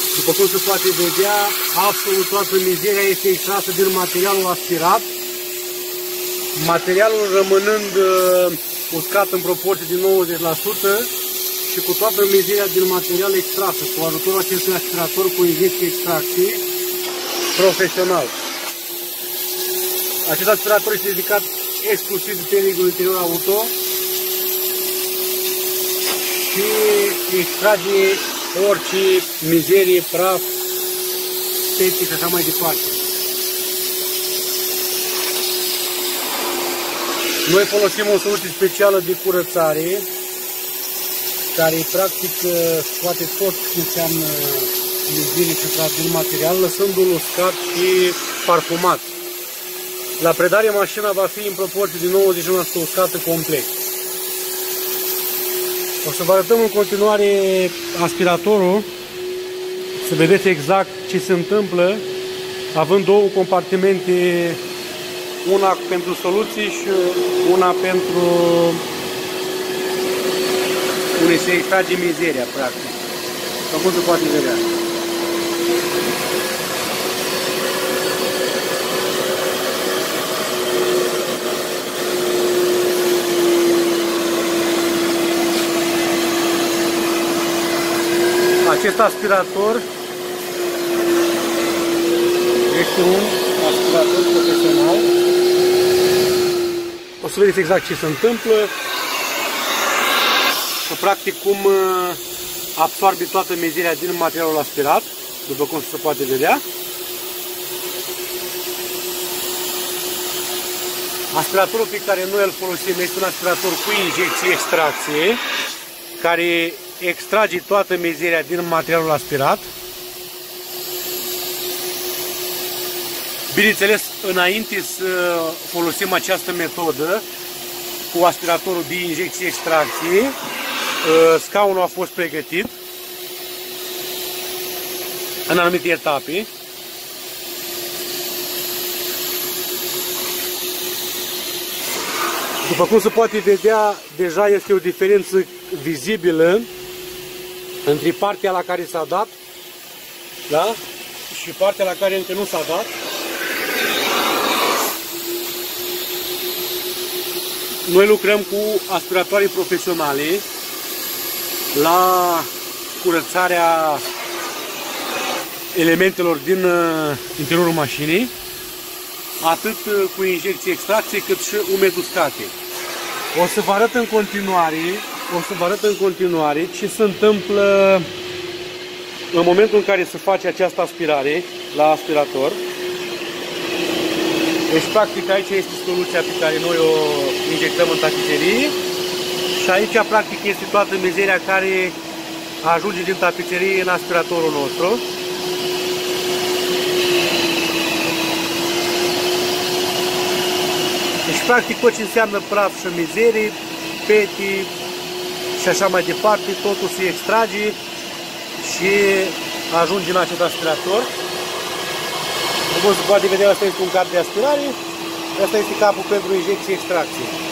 După cum se poate vedea, absolut toată mizeria este extrasă din materialul aspirat, materialul rămânând uscat în proporție de 90% și cu toată mizeria din material extrasă, cu ajutorul acestui aspirator cu injecție extracție profesional. Acest aspirator este dedicat exclusiv de tehnicul interior auto și extrage orice mizerie, praf, pete și așa mai departe. Noi folosim o soluție specială de curățare care practic scoate tot ce înseamnă mizerie filtrat din material, lăsându-l uscat și parfumat. La predare mașina va fi în proporție de 91% uscată complet. O să vă arătăm în continuare aspiratorul, să vedeți exact ce se întâmplă, având două compartimente, una pentru soluții și una pentru unde se extrage mizeria, practic. Sau cum se poate vedea. Acest aspirator este un aspirator profesional. O să vedeți exact ce se întâmplă. Practic cum absorbe toată mizeria din materialul aspirat, după cum se poate vedea. Aspiratorul pe care noi îl folosim este un aspirator cu injecție extracție, care extrage toată mizeria din materialul aspirat. Bineînțeles, înainte să folosim această metodă cu aspiratorul de injecție extracție, scaunul a fost pregătit în anumite etape. După cum se poate vedea, deja este o diferență vizibilă între partea la care s-a dat, da? Și partea la care încă nu s-a dat. Noi lucrăm cu aspiratoare profesionale la curățarea elementelor din interiorul mașinii, atât cu injecție extracție cât și umeduscate. O să vă arăt în continuare ce se întâmplă în momentul în care se face această aspirare la aspirator. Deci, practic, aici este soluția pe care noi o injectăm în tapiserie și aici, practic, este toată mizeria care ajunge din tapiserie în aspiratorul nostru. Deci, practic, tot ce înseamnă praf și mizerie, pete și așa mai departe, totul se extrage și ajunge în acest aspirator. Cum se poate vedea, asta este un cap de aspirare, asta este capul pentru injecție extracție.